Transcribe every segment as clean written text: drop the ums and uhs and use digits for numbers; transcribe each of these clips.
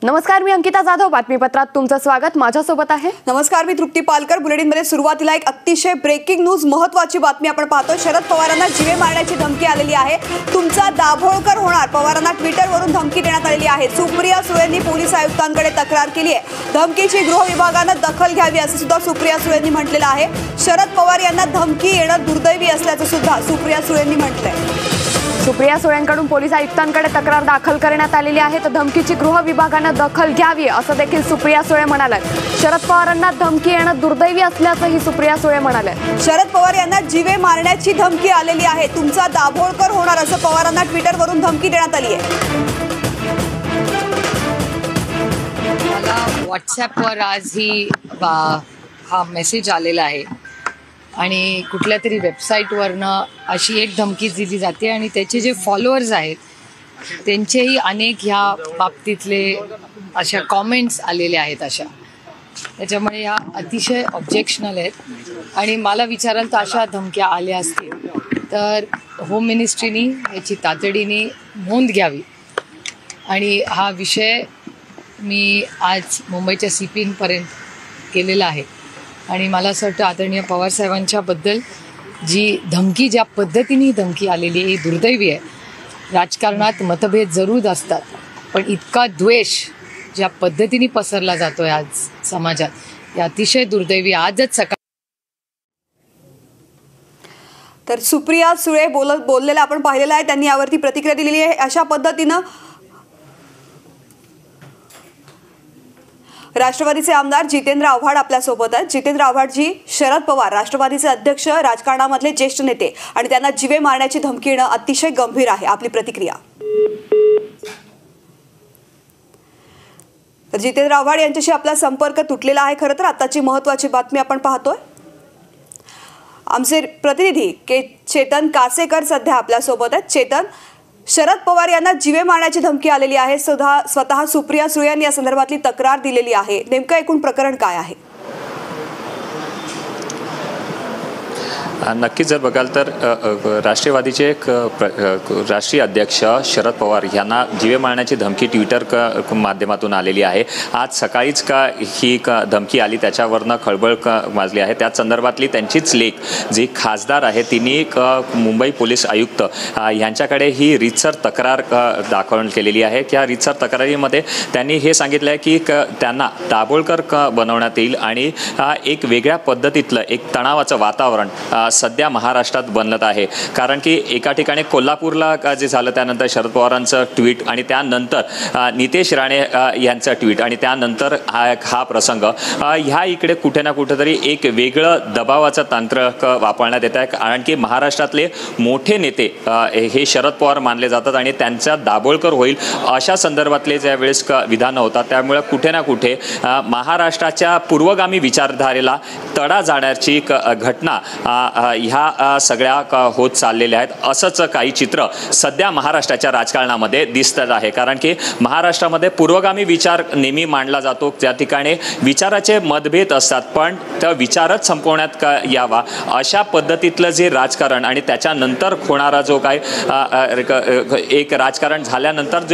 नमस्कार, मी अंकिता जाधव, बातमीपत्रात तुमचं स्वागत. माझ्यासोबत आहे. नमस्कार, मी तृप्ती पालकर. बुलेटिनमध्ये सुरुवातीला एक अतिशय ब्रेकिंग न्यूज, महत्त्वाची बातमी आपण पाहतो. शरद पवारांना जीवे मारण्याची धमकी आलेली आहे. तुमचा दाभोळकर होणार, पवारांना ट्विटरवरून धमकी देण्यात आलेली आहे. सुप्रिया सुळेंनी पोलीस आयुक्तांकडे तक्रार केली आहे. धमकीची गृह विभागानं दखल घ्यावी असं सुद्धा सुप्रिया सुळेंनी म्हटलेलं आहे. शरद पवार यांना धमकी येणं दुर्दैवी असल्याचं सुद्धा सुप्रिया सुळेंनी म्हटलंय. सुप्रिया सुळेंकडून पोलीस आयुक्तांकडे तक्रार दाखल करण्यात आलेली आहे. तर धमकीची गृह विभागानं दखल घ्यावी असं देखील सुप्रिया सुळे म्हणाल्या. शरद पवारांना धमकी येणं दुर्दैवी असल्याचंही सुप्रिया सुळे म्हणाल्या. शरद पवार यांना जीवे मारण्याची धमकी आलेली आहे. तुमचा दाभोळकर होणार असं पवारांना ट्विटरवरून धमकी देण्यात आली आहे. मला व्हॉट्सॲपवर आज हा मेसेज आलेला आहे आणि कुठल्या तरी वेबसाईटवरनं अशी एक धमकी दिली जाते आणि त्याचे जे फॉलोअर्स आहेत त्यांचेही अनेक ह्या बाबतीतले अशा कॉमेंट्स आलेले आहेत अशा. त्याच्यामुळे ह्या अतिशय ऑब्जेक्शनल आहेत आणि मला विचाराल तर अशा धमक्या आल्या असतील तर होम मिनिस्ट्रीनी याची तातडीने नोंद घ्यावी. आणि हा विषय मी आज मुंबईच्या CPपर्यंत केलेला आहे आणि मला असं वाटतं आदरणीय पवारसाहेबांच्याबद्दल जी धमकी, ज्या पद्धतीने धमकी आलेली आहे दुर्दैवी आहे. राजकारणात मतभेद जरूर असतात पण इतका द्वेष ज्या पद्धतीने पसरला जातोय आज समाजात, हे अतिशय दुर्दैवी. आजच सकाळी तर सुप्रिया सुळे बोललेलं आपण पाहिलेलं आहे. त्यांनी यावरती प्रतिक्रिया दिलेली आहे. अशा पद्धतीनं राष्ट्रवादीचे आमदार जितेंद्र आव्हाड आपल्यासोबत आहेत. जितेंद्र आव्हाडजी, शरद पवार राष्ट्रवादीचे अध्यक्ष, राजकारणामधले ज्येष्ठ नेते आणि त्यांना जीवे मारण्याची धमकी येणं अतिशय गंभीर आहे. आपली प्रतिक्रिया. तर जितेंद्र आव्हाड यांच्याशी आपला संपर्क तुटलेला आहे. खरं तर आताची महत्त्वाची बातमी आपण पाहतोय. आमचे प्रतिनिधी चेतन कासेकर सध्या आपल्यासोबत आहेत. चेतन, शरद पवार यांना जीवे मारण्याची धमकी आलेली आहे. स्वतः सुप्रिया सुळे यांनी या संदर्भातली तक्रार दिलेली आहे. नेमकं एकूण प्रकरण काय आहे? नक्कीच जर बघाल तर राष्ट्रवादीचे राष्ट्रीय अध्यक्ष शरद पवार यांना जीवे मारण्याची धमकी ट्विटर माध्यमातून आलेली आहे. आज सकाळीच ही धमकी आली, त्याच्यावरनं खळबळ माजली आहे. त्याच संदर्भातली त्यांचीच लेख जी खासदार आहे तिने मुंबई पोलीस आयुक्त यांच्याकडे ही रीतसर तक्रार दाखल केलेली आहे. त्या रीतसर तक्रारीमध्ये त्यांनी हे सांगितलं आहे की त्यांना दाभोळकर बनवण्यात येईल आणि एक वेगळ्या पद्धतीतलं एक तणावाचं वातावरण सध्या महाराष्ट्रात बनत आहे. कारण की एका ठिकाणी कोल्हापूरला जे झालं त्यानंतर शरद पवारांचं ट्विट आणि त्यानंतर नितेश राणे यांचं ट्विट आणि त्यानंतर हा प्रसंग, ह्या इकडे कुठे ना कुठेतरी एक वेगळं दबावाचं तंत्र वापरण्यात येत आहे. कारण की महाराष्ट्रातले मोठे नेते हे शरद पवार मानले जातात आणि त्यांचा दाभोळकर होईल अशा संदर्भातले ज्या वेळेस विधानं होतात त्यामुळे कुठे ना कुठे महाराष्ट्राच्या पूर्वगामी विचारधारेला तडा जाण्याची घटना ह्या सगळ्या होत चाललेल्या आहेत. असंच काही चित्र सध्या महाराष्ट्राच्या राजकारणामध्ये दिसत आहे. कारण की महाराष्ट्रामध्ये पूर्वगामी विचार नेहमी मांडला जातो, त्या ठिकाणी विचाराचे मतभेद असतात पण त्या विचारच संपवण्यात यावा अशा पद्धतीतलं जे राजकारण आणि त्याच्यानंतर होणारा जो काय एक राजकारण झाल्यानंतर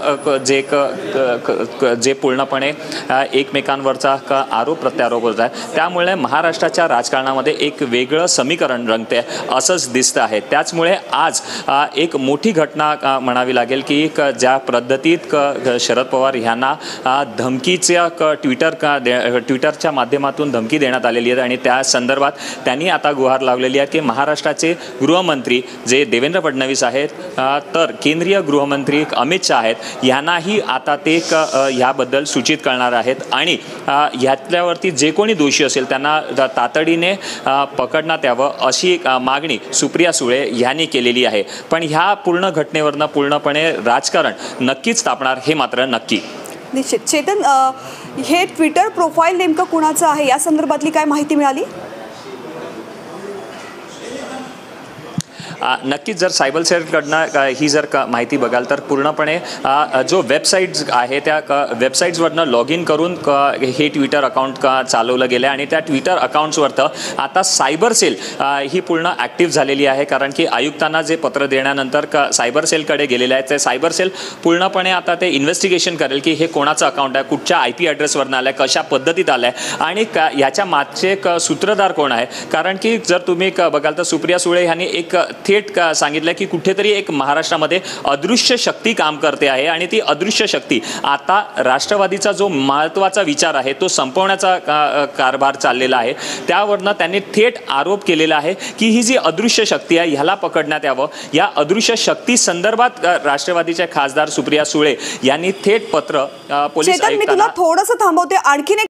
जे पूर्णपणे एकमेकांवरचा आरोप प्रत्यारोप होत आहे, त्यामुळे महाराष्ट्राच्या राजकारणामध्ये एक वेगळं समीकरण रंगते असंच दिसतं आहे. त्याचमुळे आज एक मोठी घटना म्हणावी लागेल की ज्या पद्धतीत शरद पवार यांना धमकीच्या ट्विटरच्या माध्यमातून धमकी देण्यात आलेली आहे आणि त्या संदर्भात त्यांनी आता गुहार लावलेली आहे की महाराष्ट्राचे गृहमंत्री जे देवेंद्र फडणवीस आहेत तर केंद्रीय गृहमंत्री अमित शहा आहेत यांनाही आता ते ह्याबद्दल सूचित करणार आहेत आणि ह्यातल्यावरती जे कोणी दोषी असेल त्यांना तातडीने पकडण्यात यावं अशी मागणी सुप्रिया सुळे यांनी केलेली आहे. पण ह्या पूर्ण घटनेवरनं पूर्णपणे राजकारण नक्कीच तापणार हे मात्र नक्की. निश्चित. चेतन, हे ट्विटर प्रोफाईल नेमकं कुणाचं आहे या संदर्भातली काय माहिती मिळाली? नक्कीच जर सायबर सेलकडनं ही जर माहिती बघाल तर पूर्णपणे जो वेबसाईट्स आहे त्या वेबसाईट्सवरनं लॉग इन करून हे ट्विटर अकाउंट चालवलं गेलं आणि त्या ट्विटर अकाउंट्सवरतं आता सायबर सेल ही पूर्ण ॲक्टिव्ह झालेली आहे. कारण की आयुक्तांना जे पत्र देण्यानंतर सायबर सेलकडे गेलेले आहेत ते सायबर सेल पूर्णपणे आता ते इन्व्हेस्टिगेशन करेल की हे कोणाचं अकाउंट आहे, कुठच्या IP ॲड्रेसवरनं आलं आहे, कशा पद्धतीत आलं आहे आणि याच्या मागचे एक सूत्रधार कोण आहे. कारण की जर तुम्ही बघाल तर सुप्रिया सुळे यांनी एक थेट सांगितलं की कुठेतरी एक महाराष्ट्रामध्ये अदृश्य शक्ती काम करते आहे आणि ती अदृश्य शक्ती आता राष्ट्रवादीचा जो महत्त्वाचा विचार आहे तो संपवण्याचा कारभार चाललेला आहे. त्यावरनं त्यांनी थेट आरोप केलेला आहे की ही जी अदृश्य शक्ती आहे ह्याला पकडण्यात यावं. या अदृश्य शक्ती संदर्भात राष्ट्रवादीचे खासदार सुप्रिया सुळे यांनी थेट पत्र पोलीस चेतन, मी तुला थोडंसं थांबवते. आणखीन एक